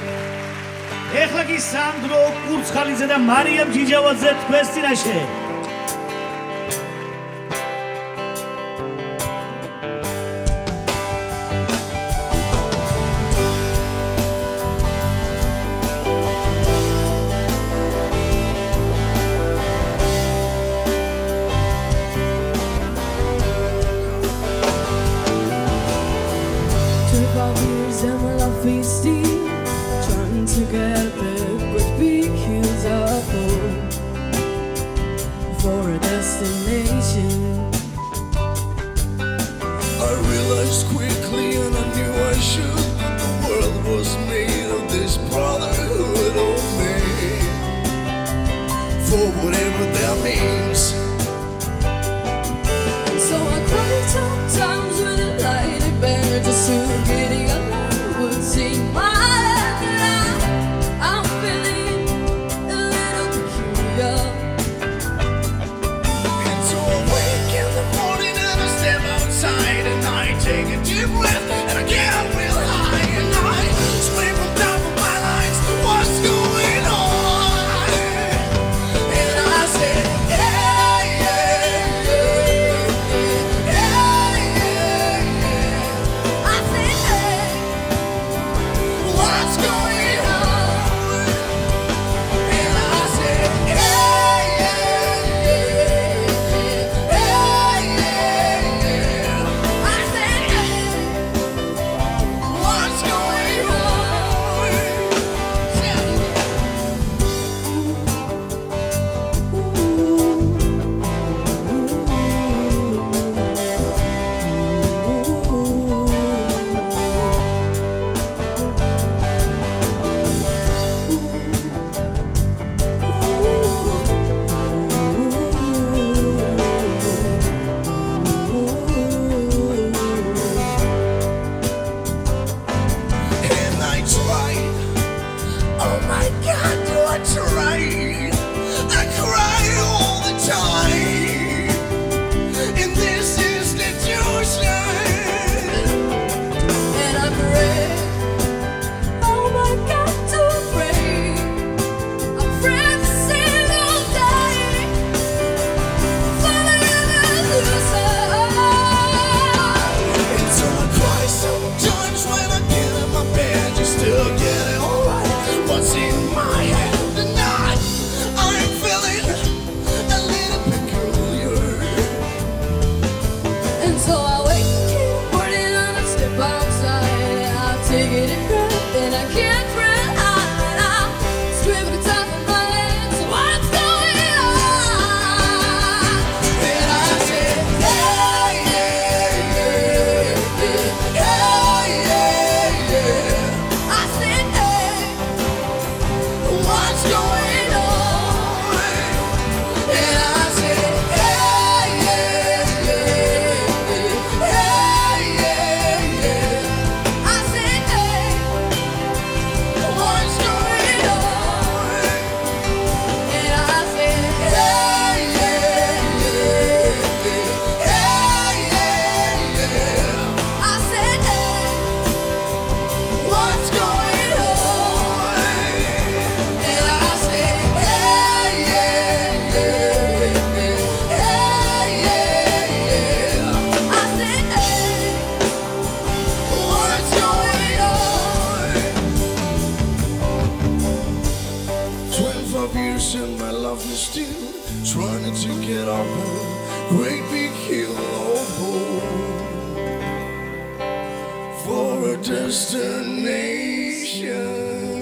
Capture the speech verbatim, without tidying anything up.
ეხლა კი სანდრო კურცხალიძე და მარიამ ჯიჯავაძე თქვენს წინაშე. And my love feasting, trying to get the great big hills up for a destination. I realized quickly and I knew I should. The world was made of this brotherhood of men, for whatever that means. And so I cried sometimes with a lighted banner just to get it up. See my head that I, I'm feeling a little peculiar. And so I wake in the morning and I step outside and I take a deep breath and I get real high and I scream from top of my lungs, what's going on? And I say, yeah, yeah, yeah, yeah, yeah, yeah. I say, hey. What's going on? And I said, yeah, yeah, yeah, yeah, yeah, yeah. I said, hey. What's going on? And I tried, oh my God, do I try? I cry all the time in this institution. And I pray, oh my God, to pray. I pray every single day for the revolution. And so I cry sometimes when I get in my bed just to get it alright. What's in my head tonight? I'm feeling a little peculiar. And so I wake in the morning and I step outside and I take it in breath and I can't breathe out and I'm screaming at the top of my lungs, what's going on? And I said, yeah, yeah, yeah, yeah, yeah, yeah. I said, hey, What's going on? And I said, yeah, yeah, yeah, yeah, yeah, yeah. I said, hey, What's going on? and I said, Yeah, yeah, yeah, yeah, yeah, yeah. I said, hey, What's going on? And I said, yeah, yeah, yeah, yeah, yeah, yeah. I said, hey. What's going on? Twenty-five years and my love is still trying to get up a great big hill of hope for a destination.